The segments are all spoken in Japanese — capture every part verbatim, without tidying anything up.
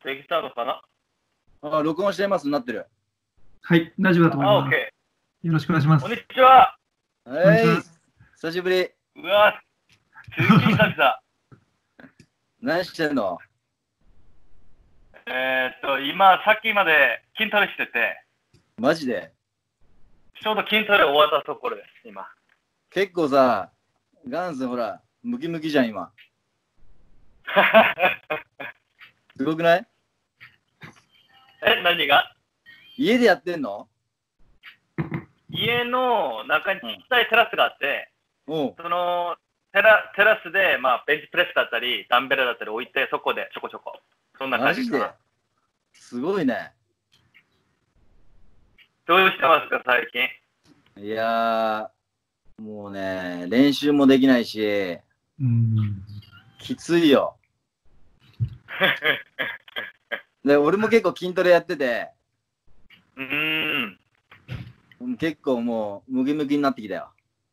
できたのかな。 あ、録音してます。なってる。 はい、大丈夫だと思いあ、オッます。 ケよろしくお願いしまー。 す。 こんにちは。 はいこんにち。 久しぶり。 うわ、すっげえ久々。 何してんの？ えーっと、今、さっきまで筋トレしてて、 マジでちょうど筋トレ終わったところです、今。 結構さ、ガンスほら、ムキムキじゃん、今。すごくない？ え、何が？ 家でやってんの？ 家の中にちっちゃいテラスがあって、 おう。 そのテラテラスで、まあ、ベンチプレスだったり、ダンベルだったり置いて、そこでちょこちょこ。そんなマジで感じかな。 すごいね。 どうしてますか、最近。 いやー、もうね、練習もできないし、 うん。 きついよ。で、俺も結構筋トレやってて、 うーん。 結構もうムキムキになってきたよ。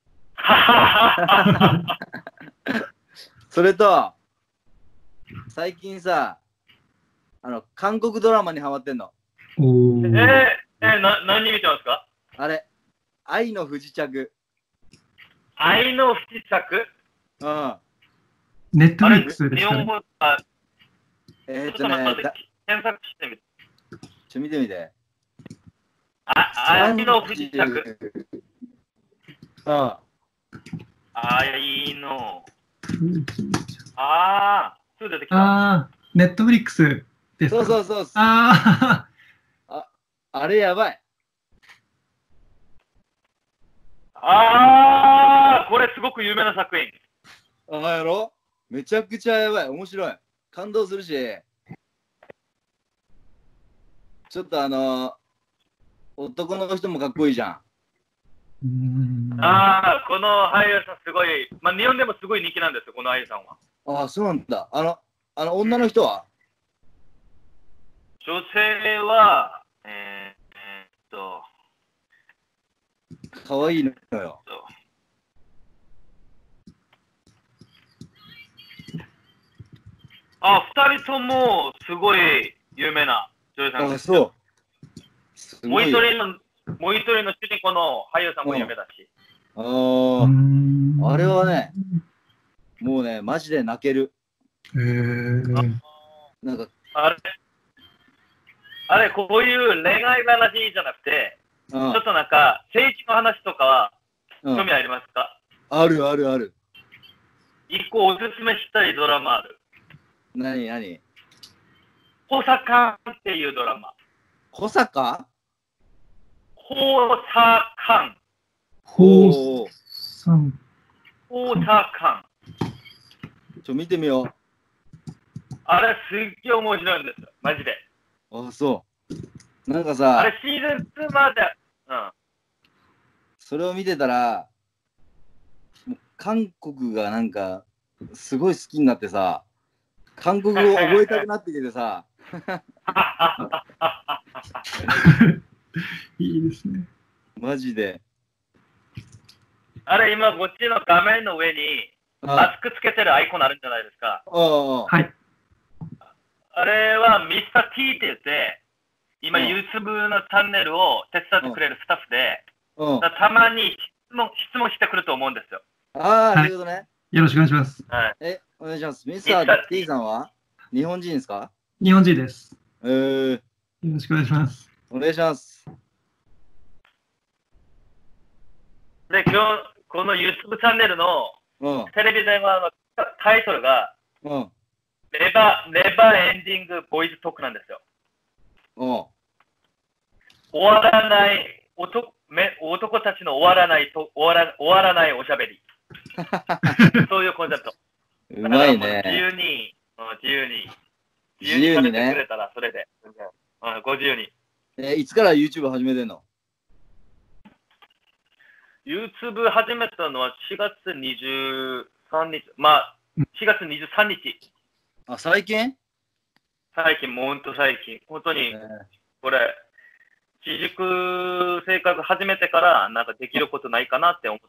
それと、最近さ、あの、韓国ドラマにハマってんの。 おえー、 ー。 えー、な何見てますか？ あれ、愛の不時着。 愛の不時着？ うん。 ネットあれ、 フリックスで日すかね。 本語、あ、 えー、っちょっと待っとね、 てだ、 検索してみて。 ちょ、見てみて。 あ、愛の不時着。 うん。 愛の。あー、すぐ出てきた。 ああ、ネットフリックスですか。 そうそうそう。 ああ、あれやばい。 あー、これすごく有名な作品。 あ、やろ？めちゃくちゃやばい。面白い。感動するし。ちょっとあの、男の人もかっこいいじゃん。 ー。うーん。 あー、この俳優さんすごい、まあ、日本でもすごい人気なんですよ、この俳優さんは。 ああ、そうなんだ。あの、あの女の人は？ 女性は、えー、えーっと、 かわいいのよ。 とあ、二人ともすごい有名な女優さんあ、 です。 そう。すもう一ごいよ。 人の、もう一人の主人公の俳優さんも有名だし。 あうーあ、 ん。 あれはね、もうね、マジで泣ける。 へー。 なんか、 あれ、あれ、こういう恋愛話じゃなくて、ちょっとなんか、政治の話とかはうん、 興味ありますか？ あるあるある。 一個おすすめしたいドラマある。 なになに？ 補佐官っていうドラマ。 小坂？ 補佐官。 ほうおー、 さん。 補佐官。 ちょ、見てみよあれ、すっげえ面白いんですよ。マジで。 う。あ、そう。なんかあされ、、シーズンツーまで、うん。 それを見てたら、もう韓国がなんか、すごい好きになってさ、韓国語を覚えたくなってきてさ、 いいですね。 マジで。 あれ、今、こっちの画面の上に、マあスクつけてるアイコンあるんじゃないですか。 あ、ああ、 はい。 あれはミスター T って言って、今、 うん YouTube のチャンネルを手伝ってくれるスタッフで、 うん。 だたまに質問質問してくると思うんですよ。 ああ、 はいそういうことね。 よろしくお願いします。 はい。 え、お願いします。ミスター T さんは日本人ですか？ 日本人です。 えー、 よろしくお願いします。 お願いします。 で、今日、この YouTube チャンネルのうん、 テレビ電話のタイトルが、 うん、 ネバー、ネバーエンディングボーイズトークなんですよ。 うん。 終わらない男、め男たちの終わらないと終わら終わらないおしゃべり。そういうコンセプト。 うまいだからもう自由ね。 に、うん自由に、 自由に喋ってくね。 れたらそれで。うん、ご自由に。 え、いつから YouTube 始めてんの？ YouTube 始めたのはしがつにじゅうさんにち、まあ、しがつにじゅうさんにち。 あ、最近？ 最近、もうほんと最近。本当にえ、ーこれ、自粛生活始めてから、なんかできることないかなって思って、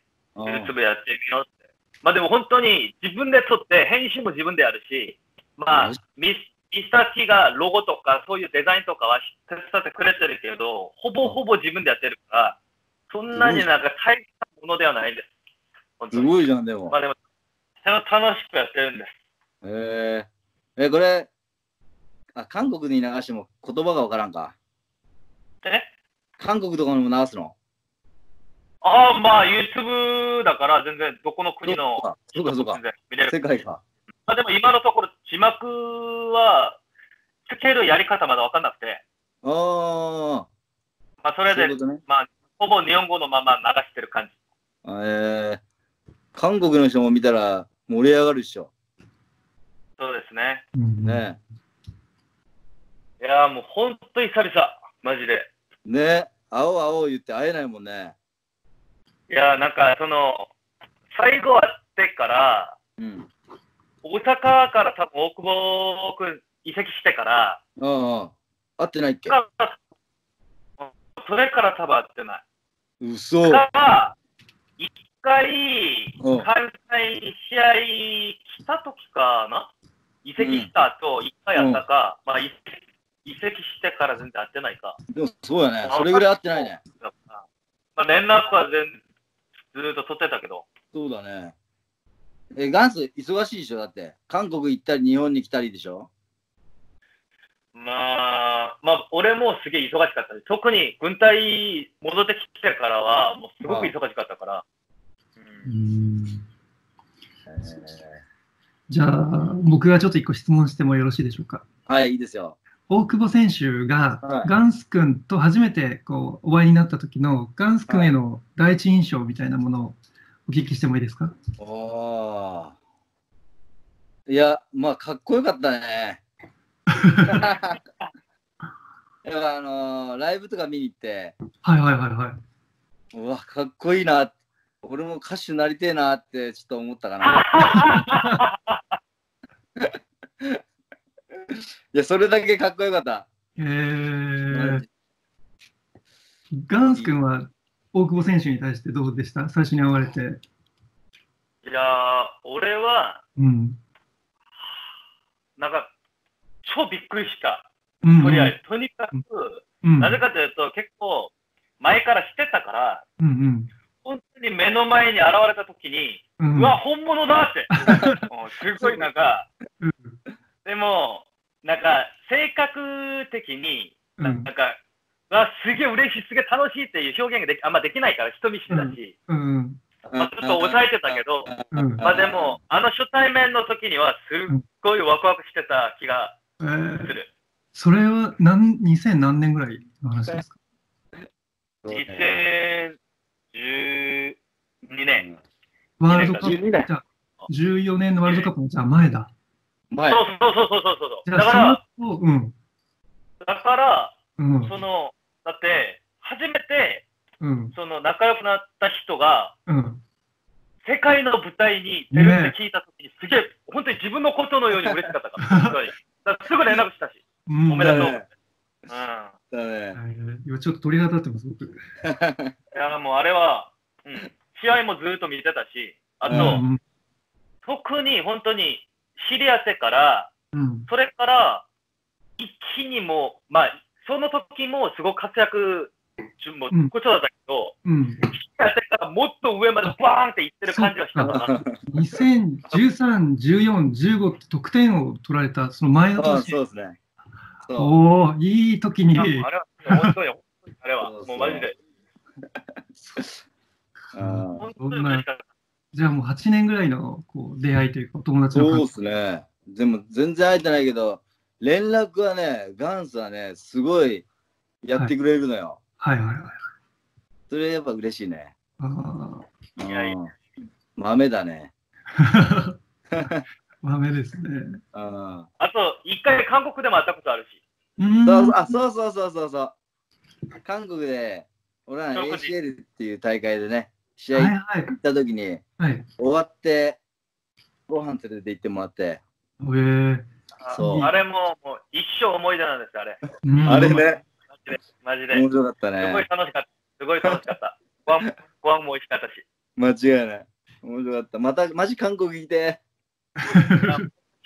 うん YouTube やってみようって。まあでも本当に自分で撮って、編集も自分でやるし、まあマジ、 ミスインスタティがロゴとかそういうデザインとかは手伝ってくれてるけど、ほぼほぼ自分でやってるから、そんなになんか大したものではないんです。本当にすごいじゃん、でも。 まあでも、楽しくやってるんです。 えー、え、これ、あ、韓国に流しても言葉がわからんか。 え韓国とかにも流すの？ ああ、まあ YouTube だから全然どこの国のそうかそうか全然見れる。 世界か。 まあでも今のところ字幕はつけるやり方まだ分かんなくて、 ああ、 まあそれで、 そういうことね。 まあほぼ日本語のまま流してる感じ。 えー、韓国の人も見たら盛り上がるっしょ。 そうですね。 うんねいやーもうほんと久々、マジで。 ね会おう会おう言って会えないもんね。 いやーなんかその、最後会ってから、 うん。 大阪から多分大久保君移籍してから、 ああ、会ってないっけ？ それから多分会ってない。 嘘。 だから、一回、 うん関西に試合来た時かな、移籍した後、一回会ったか、まあ移籍移籍してから全然会ってないか。 でもそうやね。それぐらい会ってないね。 まあ、連絡は全ずーっと取ってたけど。 そうだね。え、ガンス忙しいでしょ？だって。韓国行ったり日本に来たりでしょ？ まあ、まあ、俺もすげえ忙しかったです。特に軍隊戻ってきてからは、もうすごく忙しかったから。 ううんんじゃあ、僕がちょっと一個質問してもよろしいでしょうか。 はい、いいですよ。 大久保選手がはいガンス君と初めてこうお会いになった時のガンス君への第一印象みたいなものをお聞きしてもいいですか？ おー。いや、まあ、かっこよかったね。やっぱあのーライブとか見に行って、 はいはいはいはい。 うわ、かっこいいな。俺も歌手になりてえなってちょっと思ったかな。いや、それだけかっこよかった。 えー、ガンス君は大久保選手に対してどうでした？最初に会われて。 いやー、俺は、 うん。 なんか、超びっくりした。 うんとりあえず、とにかく、 うん、 なぜかというと、結構、前から知ってたから、 うんうん本当に目の前に現れたときに、 う、 うんわ、本物だって。もうすごいなんか、 うんでも、なんか、性格的に、 うんなんか、うわ、すげえ嬉しい、すげえ楽しいっていう表現ができあんまできないから、人見知りだし、 うんまあ、ちょっと抑えてたけど、 うんまあでも、あの初対面の時には、すっごいワクワクしてた気がえー、 する。 それは何にせん何年ぐらいの話ですか？ にせんじゅうにねん。 ワールドカップ、 じゅうにねんじゃあじゅうよねんのワールドカップのじゃあ前だ。 前。 そうそうそうそうそうそう。 じゃだから、 あその後、うんだから、 うんその、だって、初めて、 うんその仲良くなった人が、 うん世界の舞台に出るって聞いたときに、すげえ、本当に自分のことのように嬉しかったから、本当に。だからすぐ連絡したし、 うんおめでとう。うん。 だね。 いだね。 えー今ちょっと鳥肌立ってます僕。 や、もうあれは、うん、試合もずっと見てたし、あと、 うん特に本当に知り合ってから、 うんそれから一気にもう、まあ、その時もすごく活躍、もううんこっちだったけど、 うん知り合ってからもっと上までバーンっていってる感じがしたかな。 にせんじゅうさん、じゅうよん、じゅうごって得点を取られたその前のあ年。 そうですね。そう。 おお、いい時に。 いやあれは、本当に、あれは、 そうそうもうマジで、 うん本当に嬉しかった。 じゃあもうはちねんぐらいのこう出会いというか、お友達のそうで関係。 すね。でも全然会えてないけど、連絡はね、ガンスはね、すごいやってくれるのよ。 はいはいはい。 それやっぱ嬉しいね。 あいやいやうん豆だね。 あ、豆ですね。 うんあと、一回韓国でも会ったことあるし、 うーんそうそうあそうそうそうそうそう。韓国で、俺らの エーシーエル っていう大会でね、試合行はいはいった時に、 はい。 終わって、ご飯連れて行ってもらって、 えーあそうあれももう一生思い出なんですよ、あれ。 うんあれね、 マジで、マジで。 面白かったすごいね。 楽しかった。すごい楽しかった。ご飯ご飯も美味しかったし。 間違いない。面白かった。また、マジ韓国行きて。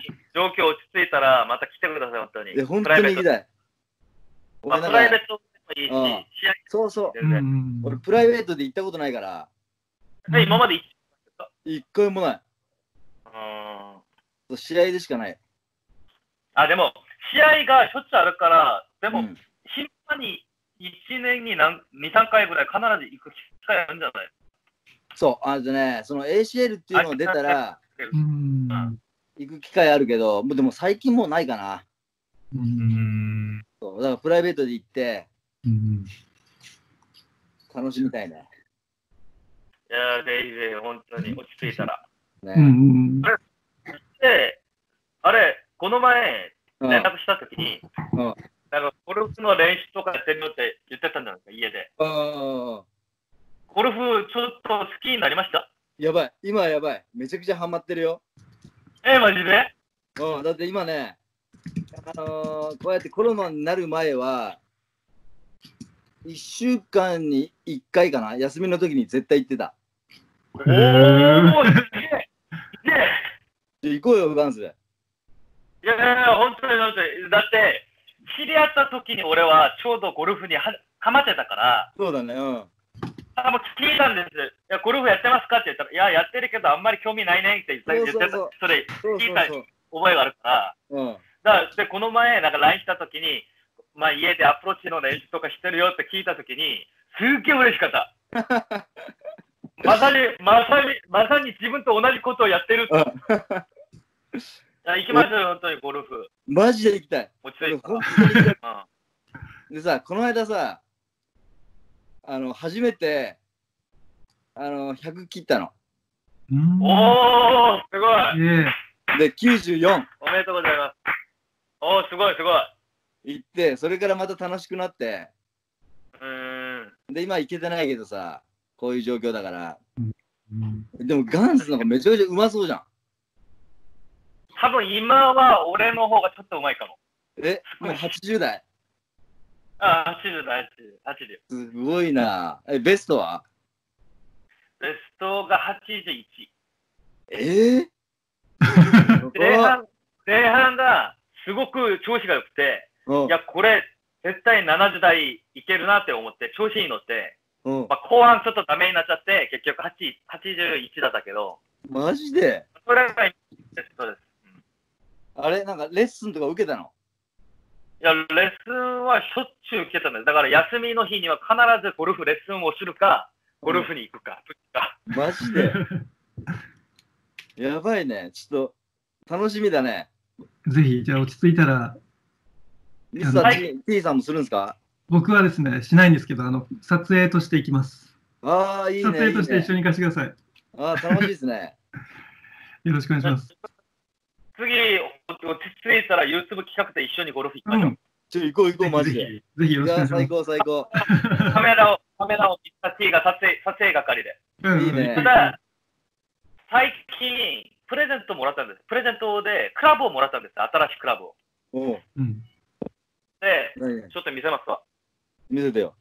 状況落ち着いたら、また来てください、本当に。 え、本当に行きたい。 まあ、 俺プライベーなんか、 トでもいいし、試合そうそう。 うんう全然。 ん俺、プライベートで行ったことないから、 え今まで行っ一回もない。 たうんそう試合でしかない。 あ、でも、試合がしょっちゅうあるから、でも、 うん頻繁にいちねんに何に、さんかいぐらい必ず行く機会あるんじゃないそう、あのね、その エーシーエル っていうのが出たら、 うん行く機会あるけど、もうでも最近もうないかな。 うんそうだからプライベートで行って、 うん楽しみたいね。 いやー、ぜひぜひ、本当に落ち着いたら。 ねうんで、あれ、この前、 うん連絡したときに、 うんなんかゴルフの練習とかやってるよって言ってたんじゃないですか、家で。 ああ、 ゴルフちょっと好きになりましたやばい、今はやばい。めちゃくちゃハマってるよ。 え、マジでうん、だって今ね、あのーこうやってコロナになる前は、いっしゅうかんにいっかいかな、休みの時に絶対行ってた。 おー、すげえすげえじゃあ行こうよ、ガンス。 いやいやいや、本当に本当に。だって、知り合った時に俺はちょうどゴルフにはハマってたから、 そうだね、うん。 あもう聞いたんです。いや、ゴルフやってますかって言ったら、いや、やってるけどあんまり興味ないねって言ってそう言ってた。 そうそうそれそう聞いたそうそう。 覚えがあるから。 うん。 だからで、この前、なんか ライン した時に、まあ家でアプローチの練習とかしてるよって聞いた時に、すっげえ嬉しかった。まさに、まさに、まさに自分と同じことをやってる。いや行きましょうよ、本当にゴルフ。 マジで行きたい。 落ち着いた本当に行きたい。 ら。 でさ、この間さ、あの、初めて、あの、ひゃく切ったの。 うんうん、おー、すごい。 ええで、きゅうじゅうよんおめでとうございます。おー、すごい、すごい。 行って、それからまた楽しくなって、 うーん。 で、今行けてないけどさ、こういう状況だから。 うんでも、ガンスなんかめちゃくちゃうまそうじゃん。 多分今は俺の方がちょっとうまいかも。 え、もうはちじゅう代。 あ、はちじゅうだ、はちじゅう、はちじゅう。 すごいな。え、ベストはベストがはちじゅういち。 え前半、前半がすごく調子が良くて、 うんいや、これ、絶対ななじゅう代いけるなって思って、調子いいのって、 うんまあ、後半ちょっとダメになっちゃって、結局はちはちじゅういちだったけど、 マジでそれがベストです。 あれなんかレッスンとか受けたのいや、レッスンはしょっちゅう受けたんです。だから休みの日には必ずゴルフレッスンをするか、ゴルフに行くか、どっちか。 マジでやばいね。ちょっと楽しみだね。 ぜひ、じゃあ落ち着いたら、 ミスターは T, T さんもするんですか僕はですね、しないんですけど、あの撮影として行きます。 ああ、いいね。 撮影として一緒いいねに行かせてください。 ああ、楽しいですね。 よろしくお願いします。 次、落ち着いたら YouTube 企画で一緒にゴルフ行きましょう。 うんちょ、行こう行こう、マジで。 ぜひ、ぜひよろしくお願いします。 いや最高、最高。 カメラを、カメラをミスター T が撮影、撮影係で。 うんいいねただ、最近、プレゼントもらったんです。プレゼントでクラブをもらったんです。新しいクラブを。 おう、 うんで、 何々 ちょっと見せますわ。 見せてよ。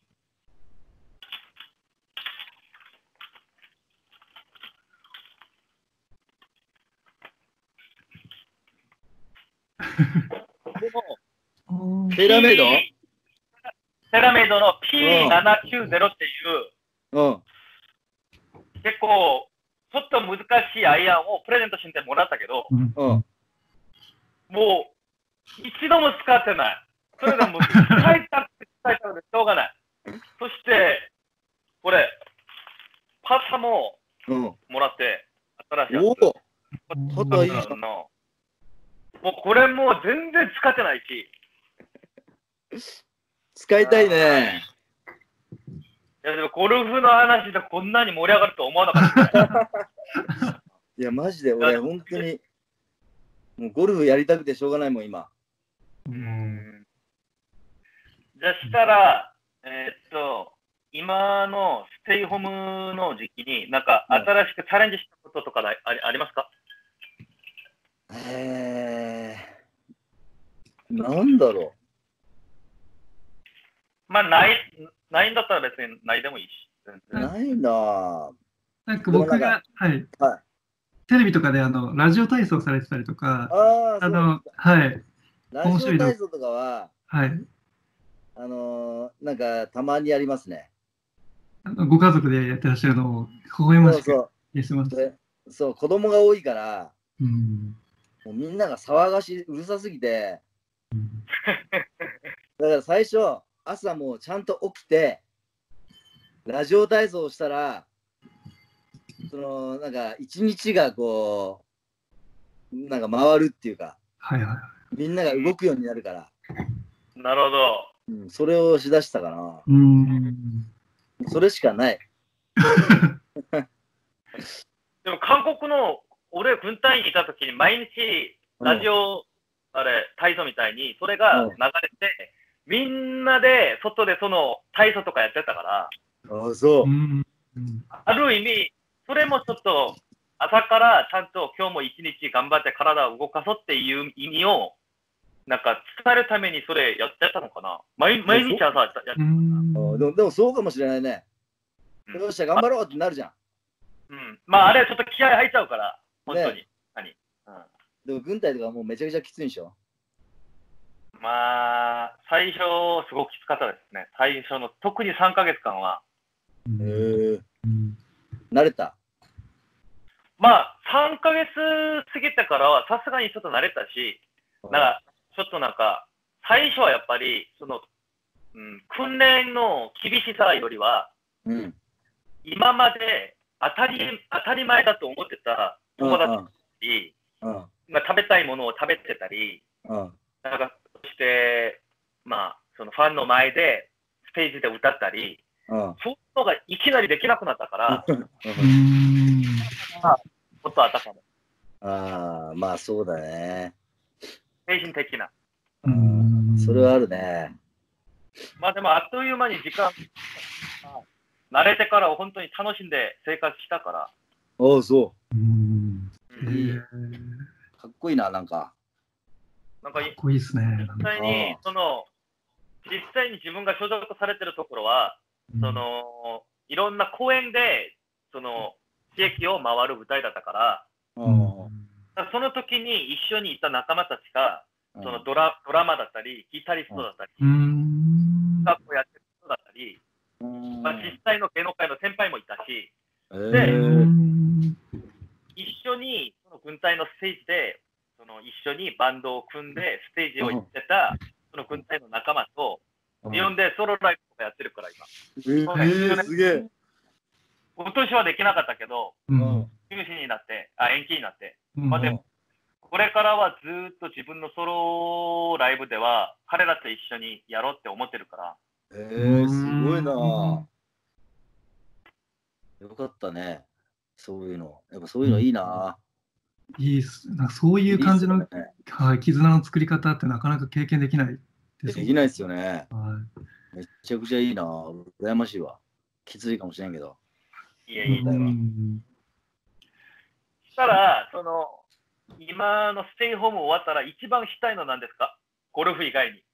おーテーラーメイドテラメイドの ピーななきゅうゼロ っていう、 うん。 結構、ちょっと難しいアイアンをプレゼントしてもらったけど、 うんうん。 もう、一度も使ってない。それでもう、使いたくて使いたくてしょうがない。そして、これ、パスタもうん。 もらって、新しいやつ。 おお、 おパタいいじゃん。 あのもうこれもう全然使ってないし、 使いたいね。 いやでもゴルフの話でこんなに盛り上がると思わなかった。 いや、マジで俺、本当に、もうゴルフやりたくてしょうがないもん、今。 うんじゃあしたら、えーっと、今のステイホームの時期に、なんか新しくチャレンジしたこととかあありありますか？ えー、なんだろまあ、ない、ないんだったら別にないでもいいし。全う。 然ないなぁ。 なんか僕でもなんが、はい、 はい。 テレビとかであのラジオ体操されてたりとか、 ああ、そう。 あの、はい、 ラジオ体操とかは、 はい。 あのーなんかたまにやりますね。 あのご家族でやってらっしゃるのを微笑ましくそうそ見せます。 う。でそう、子供が多いから、 うん。 もうみんなが騒がし、うるさすぎて、 うんだから最初、朝もうちゃんと起きて、ラジオ体操をしたら、その、なんか一日がこう、なんか回るっていうか、 はいはい。 みんなが動くようになるから、 なるほど。 うん、それをしだしたかな。 うん。 それしかない。 でも韓国の、俺、軍隊にいたときに毎日、ラジオ、あれ、体操みたいに、それが流れて、みんなで外でその体操とかやってたから、 ああ、そうう。 ん。 ある意味、それもちょっと、朝からちゃんと今日も一日頑張って体を動かそうっていう意味を、なんか伝えるためにそれやってたのかな。毎毎日朝やってた。 うん。 あでもでもそうかもしれないね。 うんよっしゃ、頑張ろうってなるじゃん。 うん。まあ、あれちょっと気合入っちゃうから、本当に。 ね何うんでも軍隊とかもうめちゃくちゃきついんでしょ。 まあ、最初、すごくきつかったですね。最初の、特にさんかげつかんは。 へえ。 うん慣れた。 まあ、さんかげつ過ぎてからは、さすがにちょっと慣れたし、なんか、ちょっとなんか、最初はやっぱり、その、うん、訓練の厳しさよりは、 うん。 今まで当たり当たり前だと思ってた友達だったり、 うん。 まあ、食べたいものを食べてたり、 うん。 なんか、そして、まあ、そのファンの前で、ステージで歌ったり、 うん。 そういうのがいきなりできなくなったから、 うん。 もっとあったかも。 ああ、まあそうだね。 精神的な。 うん。それはあるね。 まあでも、あっという間に時間、慣れてからは本当に楽しんで生活したから。 ああ、そうん。 うんいいへえかっこいいな、なんか。 なんかいかっこいいですね。 実際に、その、実際に自分が所属されてるところは、その、いろんな公演で、その、地域を回る舞台だったから、 うん。 だからその時に一緒にいた仲間たちが、 うんそのドラドラマだったり、ギタリストだったり、 うん。 学校やってる人だったり、 うんまあ、実際の芸能界の先輩もいたし、 えうーん一緒にその軍隊のステージで、その一緒にバンドを組んでステージを行ってた、その軍隊の仲間と、日本でソロライブとかやってるから、今。 えー、すげえ。 今年はできなかったけど、 うん中止になって、あ、延期になって。 うんまあでも、これからはずーっと自分のソロライブでは、彼らと一緒にやろうって思ってるから。 えー、すごいな。よかったね。そういうの。やっぱそういうのいいな。 いいっす。なんかそういう感じの、 いいっすよねはい、絆の作り方ってなかなか経験できないですできないですよね。 はめちゃくちゃいいな。羨ましいわ。きついかもしれんけど。 いやい。 いや。 うんしたら、その、今のステイホーム終わったら一番したいのなんですか？ゴルフ以外に。